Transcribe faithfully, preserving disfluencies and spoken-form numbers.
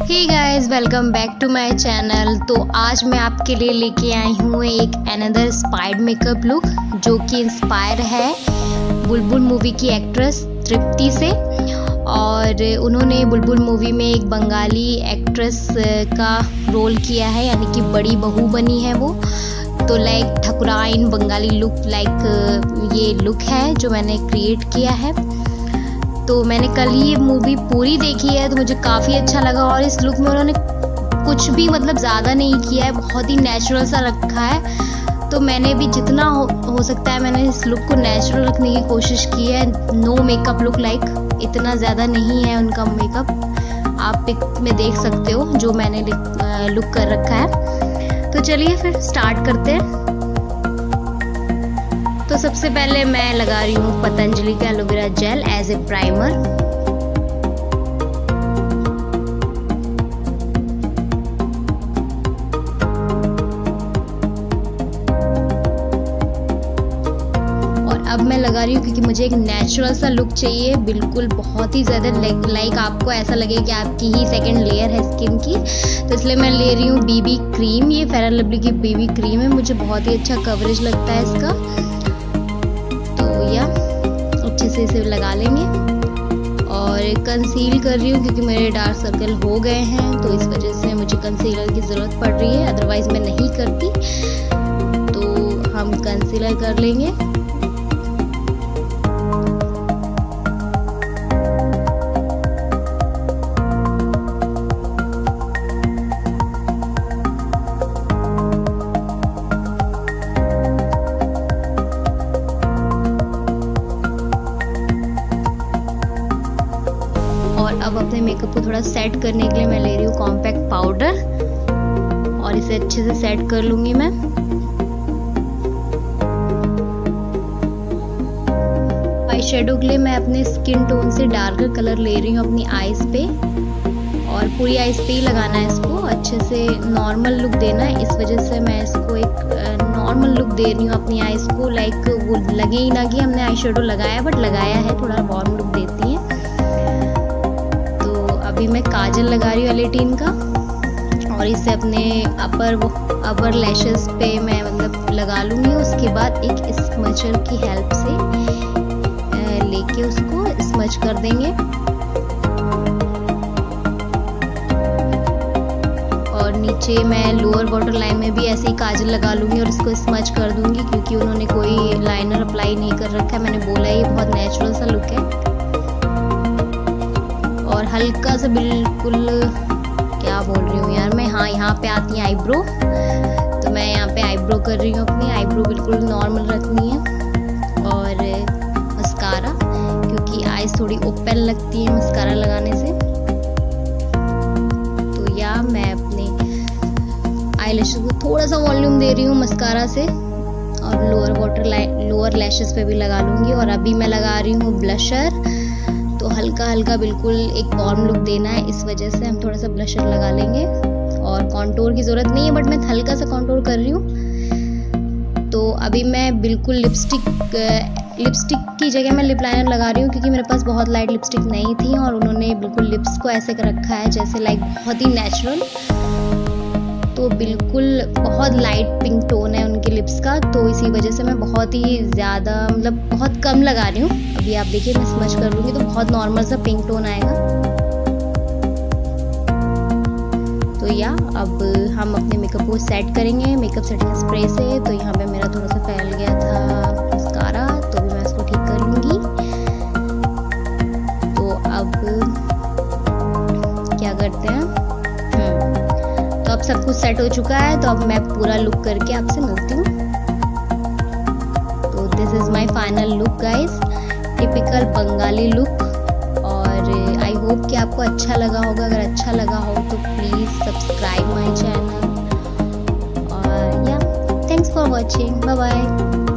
Hey guys, welcome back to my channel. तो आज मैं आपके लिए लेके आई हूँ एक अनदर इंस्पायर्ड मेकअप लुक जो कि इंस्पायर है बुलबुल मूवी की एक्ट्रेस तृप्ति से। और उन्होंने बुलबुल मूवी में एक बंगाली एक्ट्रेस का रोल किया है, यानी कि बड़ी बहू बनी है वो। तो लाइक ठकुराइन बंगाली लुक, लाइक ये लुक है जो मैंने क्रिएट किया है। तो मैंने कल ही ये मूवी पूरी देखी है तो मुझे काफ़ी अच्छा लगा। और इस लुक में उन्होंने कुछ भी मतलब ज़्यादा नहीं किया है, बहुत ही नेचुरल सा रखा है। तो मैंने भी जितना हो, हो सकता है मैंने इस लुक को नेचुरल रखने की कोशिश की है। नो मेकअप लुक, लाइक इतना ज़्यादा नहीं है उनका मेकअप, आप पिक में देख सकते हो जो मैंने लुक कर रखा है। तो चलिए फिर स्टार्ट करते हैं। तो सबसे पहले मैं लगा रही हूँ पतंजलि का aloe vera gel as a primer. और अब मैं लगा रही हूँ क्योंकि मुझे एक नेचुरल सा लुक चाहिए, बिल्कुल बहुत ही ज़्यादा लाइक आपको ऐसा लगे कि आपकी ही सेकंड लेयर है स्किन की। तो इसलिए मैं ले रही हूँ बीबी क्रीम। ये फेयर एंड लवली की बीबी क्रीम है, मुझे बहुत ही अच्छा कवरेज लगता है इसका। या अच्छे से इसे लगा लेंगे। और कंसील कर रही हूँ क्योंकि मेरे डार्क सर्कल हो गए हैं, तो इस वजह से मुझे कंसीलर की ज़रूरत पड़ रही है, अदरवाइज़ मैं नहीं करती। तो हम कंसीलर कर लेंगे। और अब अपने मेकअप को थोड़ा सेट करने के लिए मैं ले रही हूँ कॉम्पैक्ट पाउडर और इसे अच्छे से सेट कर लूंगी मैं। आई शेडो के लिए मैं अपने स्किन टोन से डार्कर कलर ले रही हूँ अपनी आईज पे, और पूरी आईज पे ही लगाना है इसको, अच्छे से नॉर्मल लुक देना है। इस वजह से मैं इसको एक नॉर्मल लुक दे रही हूँ अपनी आईज को, लाइक वो लगे ही ना कि हमने आई शेडो लगाया, बट लगाया है, थोड़ा वार्म लुक देती है। अभी मैं काजल लगा रही हूँ एलेटीन का, और इसे अपने अपर अपर लैशेस पे मैं मतलब लगा लूँगी। उसके बाद एक स्मचर की हेल्प से लेके उसको स्मच कर देंगे। और नीचे मैं लोअर वाटर लाइन में भी ऐसे ही काजल लगा लूँगी और इसको स्मच कर दूँगी, क्योंकि उन्होंने कोई लाइनर अप्लाई नहीं कर रखा है। मैंने बोला ये बहुत नेचुरल सा लुक है। और हल्का सा बिल्कुल, क्या बोल रही हूँ यार मैं, हाँ यहाँ पे आती है आईब्रो। तो मैं यहाँ पे आईब्रो कर रही हूँ अपनी। आईब्रो बिल्कुल नॉर्मल रखनी है। और मस्कारा, क्योंकि आईज थोड़ी ओपन लगती है मस्कारा लगाने से। तो या मैं अपने आईलैशेस को थोड़ा सा वॉल्यूम दे रही हूँ मस्कारा से, और lower water line lower lashes पे भी लगा लूँगी। और अभी मैं लगा रही हूँ ब्लशर। तो हल्का हल्का बिल्कुल एक वार्म लुक देना है, इस वजह से हम थोड़ा सा ब्लशर लगा लेंगे। और कॉन्टूर की ज़रूरत नहीं है, बट मैं हल्का सा कॉन्टूर कर रही हूँ। तो अभी मैं बिल्कुल लिपस्टिक लिपस्टिक की जगह मैं लिप लाइनर लगा रही हूँ, क्योंकि मेरे पास बहुत लाइट लिपस्टिक नहीं थी और उन्होंने बिल्कुल लिप्स को ऐसे कर रखा है जैसे लाइक बहुत ही नेचुरल। तो बिल्कुल बहुत लाइट पिंक टोन है उनके लिप्स का, तो इसी वजह से मैं बहुत ही ज़्यादा मतलब बहुत कम लगा रही हूँ। अभी आप देखिए मैं स्मच कर लूँगी तो बहुत नॉर्मल सा पिंक टोन आएगा। तो या अब हम अपने मेकअप को सेट करेंगे मेकअप सेटिंग स्प्रे से। तो यहाँ पे मेरा थोड़ा सा फैल गया था मस्कारा, तो भी मैं इसको ठीक कर लूँगी। तो अब क्या करते हैं, तो अब सब कुछ सेट हो चुका है। तो अब मैं पूरा लुक करके आपसे मिलती हूँ। तो this is my final look guys, typical Bengali look. और आई होप कि आपको अच्छा लगा होगा। अगर अच्छा लगा हो तो प्लीज़ सब्सक्राइब माय चैनल। और या thanks for watching, bye bye.